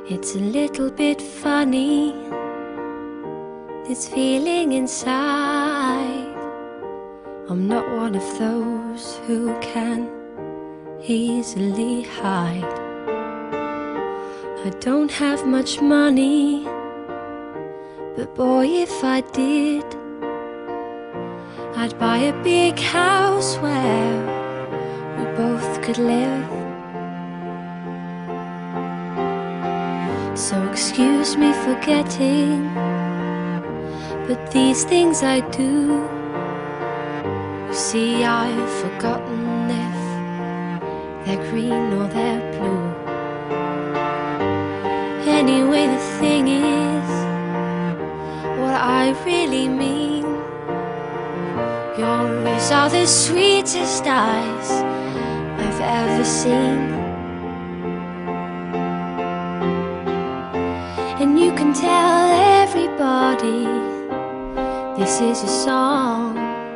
It's a little bit funny, this feeling inside. I'm not one of those who can easily hide. I don't have much money, but boy, if I did, I'd buy a big house where we both could live. So excuse me for getting, but these things I do. You see, I've forgotten if they're green or they're blue. Anyway, the thing is, what I really mean, your eyes are the sweetest eyes I've ever seen. And you can tell everybody this is a song.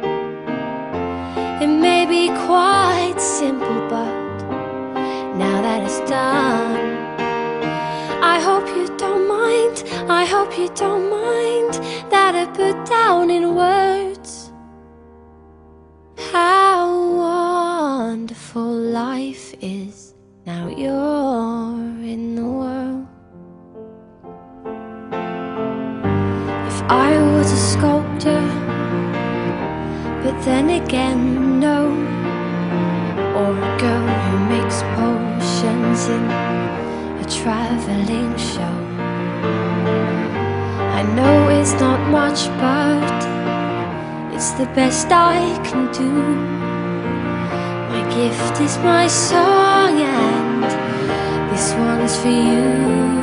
It may be quite simple, but now that it's done, I hope you don't mind, I hope you don't mind that I put down in words how wonderful life is now you're in the world. If I was a sculptor, but then again no, or a girl who makes potions in a traveling show. I know it's not much, but it's the best I can do. My gift is my song, and this one's for you.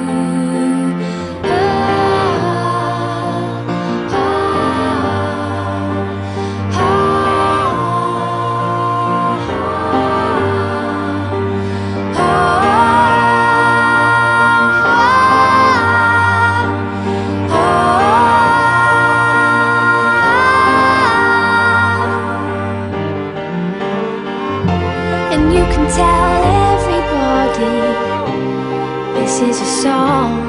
And you can tell everybody this is a song.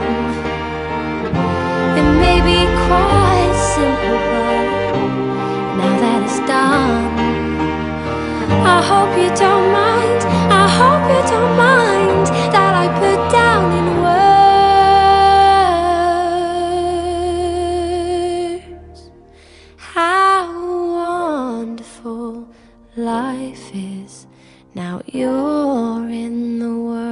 It may be quite simple, but now that it's done, I hope you don't mind, I hope you don't mind that I put down in words how wonderful life is now you're in the world.